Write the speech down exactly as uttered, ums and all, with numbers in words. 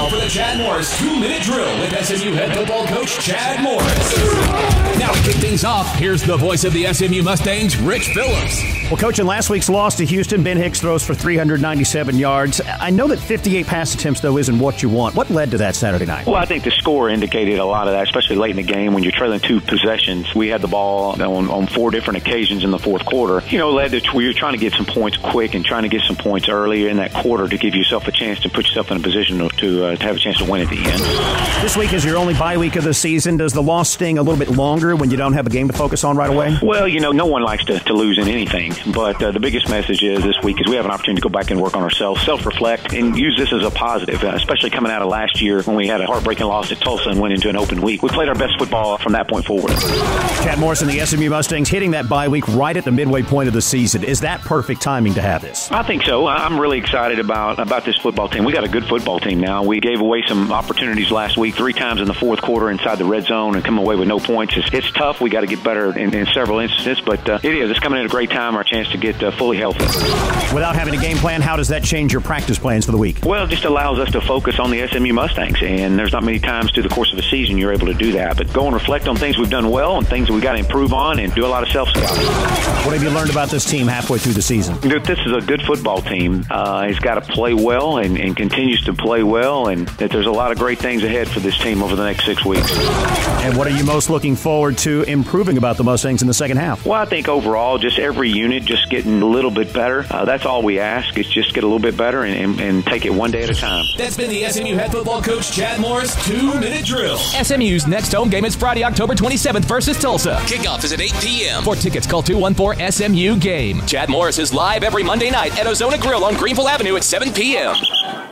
for the Chad Morris two-minute drill with S M U head football coach Chad Morris. Now to kick things off, here's the voice of the S M U Mustangs, Rich Phillips. Well, Coach, in last week's loss to Houston, Ben Hicks throws for three hundred ninety-seven yards. I know that fifty-eight pass attempts, though, isn't what you want. What led to that Saturday night? Well, I think the score indicated a lot of that, especially late in the game when you're trailing two possessions. We had the ball on, on four different occasions in the fourth quarter. You know, led to where you're trying to get some points quick and trying to get some points early in that quarter to give yourself a chance to put yourself in a position to, to, uh, to have a chance to win at the end. This week is your only bye week of the season. Does the loss sting a little bit longer when you don't have a game to focus on right away? Well, you know, no one likes to, to lose in anything, but uh, the biggest message is this week is we have an opportunity to go back and work on ourselves, self-reflect, and use this as a positive, uh, especially coming out of last year when we had a heartbreaking loss at Tulsa and went into an open week. We played our best football from that point forward. Chad Morris and the S M U Mustangs hitting that bye week right at the midway point of the season. Is that perfect timing to have this? I think so. I'm really excited about, about this football team. We got a good football team now. We gave away some opportunities last week, three times in the fourth quarter inside the red zone and come away with no points. It's, it's tough. We got to get better in, in several instances, but uh, it is. It's coming at a great time, our chance to get uh, fully healthy. Without having a game plan, how does that change your practice plans for the week? Well, it just allows us to focus on the S M U Mustangs, and there's not many times through the course of a season you're able to do that. But go and reflect on things we've done well and things that we got to improve on and do a lot of self-scouting. What have you learned about this team halfway through the season? This is a good football team. Uh, it's got to play well and, and continues to play well, and that there's a lot of great things ahead for this team over the next six weeks. And what are you most looking forward to improving about the Mustangs in the second half? Well, I think overall, just every unit just getting a little bit better. Uh, that's all we ask, is just get a little bit better and, and, and take it one day at a time. That's been the S M U head football coach Chad Morris two-minute drill. S M U's next home game is Friday, October twenty-seventh versus Tulsa. Kickoff is at eight p.m. For tickets, call two one four S M U game. Chad Morris is live every Monday night at Ozona Grill on Greenville Avenue at seven p.m.